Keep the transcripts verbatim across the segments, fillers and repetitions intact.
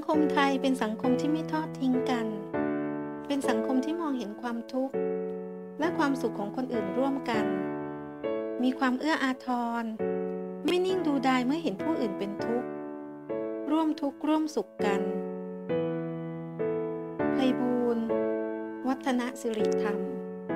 คมไทยเป็นสังคมที่ไม่ทอดทิ้งกันเป็นสังคมที่มองเห็นความทุกข์และความสุขของคนอื่นร่วมกันมีความเอื้ออาทรไม่นิ่งดูดายเมื่อเห็นผู้อื่นเป็นทุกข์ร่วมทุกข์ร่วมสุขกันไพบูลย์ วัฒนสิริธรรม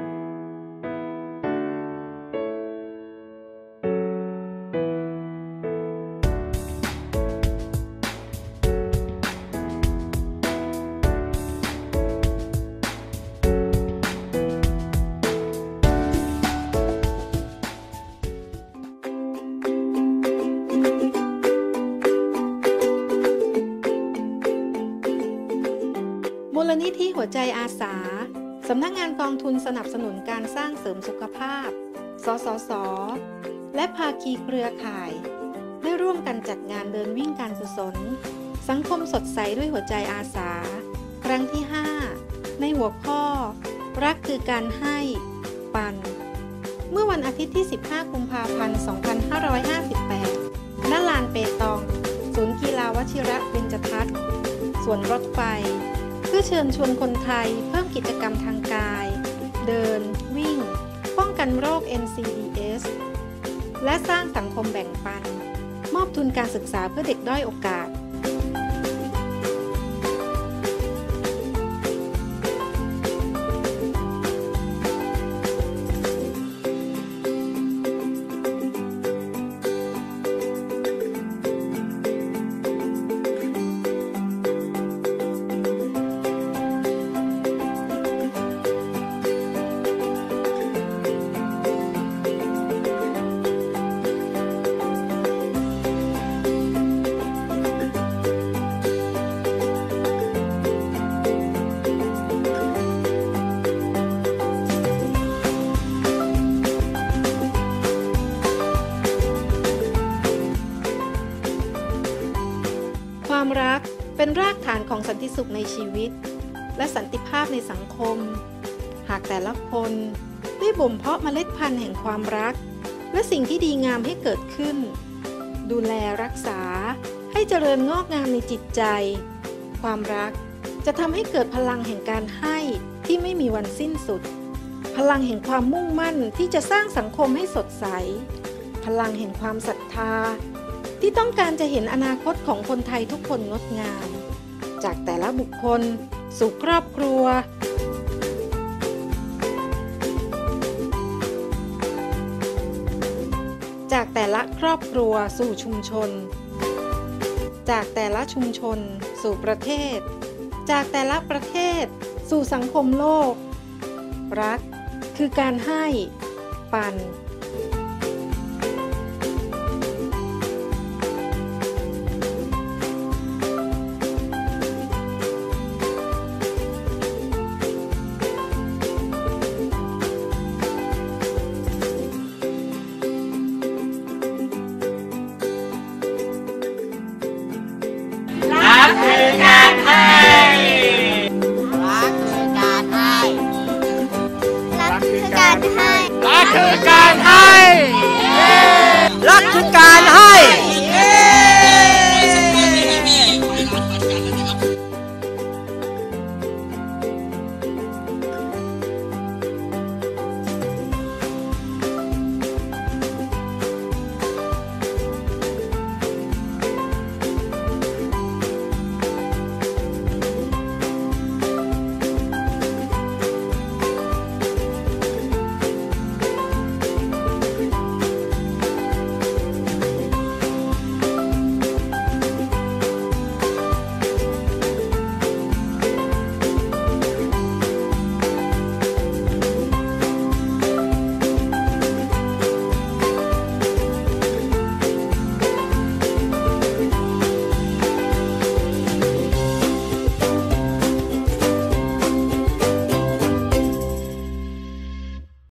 มูลนิธิหัวใจอาสาสำนักงานกองทุนสนับสนุนการสร้างเสริมสุขภาพสสส.และภาคีเครือข่ายได้ร่วมกันจัดงานเดินวิ่งการกุศลสังคมสดใสด้วยหัวใจอาสาครั้งที่ห้าในหัวข้อรักคือการให้ปันเมื่อวันอาทิตย์ที่สิบห้ากุมภาพันธ์สองพันห้าร้อยห้าสิบแปดณ ลานเปตองศูนย์กีฬาวชิระเบญจทัศน์สวนรถไฟเพื่อเชิญชวนคนไทยเพิ่มกิจกรรมทางกายเดินวิ่งป้องกันโรค เอ็น ซี ดี เอส และสร้างสังคมแบ่งปันมอบทุนการศึกษาเพื่อเด็กด้อยโอกาสความรักเป็นรากฐานของสันติสุขในชีวิตและสันติภาพในสังคมหากแต่ละคนได้บ่มเพาะเมล็ดพันธุ์แห่งความรักและสิ่งที่ดีงามให้เกิดขึ้นดูแลรักษาให้เจริญงอกงามในจิตใจความรักจะทำให้เกิดพลังแห่งการให้ที่ไม่มีวันสิ้นสุดพลังแห่งความมุ่งมั่นที่จะสร้างสังคมให้สดใสพลังแห่งความศรัทธาที่ต้องการจะเห็นอนาคตของคนไทยทุกคนงดงามจากแต่ละบุคคลสู่ครอบครัวจากแต่ละครอบครัวสู่ชุมชนจากแต่ละชุมชนสู่ประเทศจากแต่ละประเทศสู่สังคมโลกรักคือการให้ปันรักคือการให้รักคือการให้รักคือการให้รักคือการให้รักคือการให้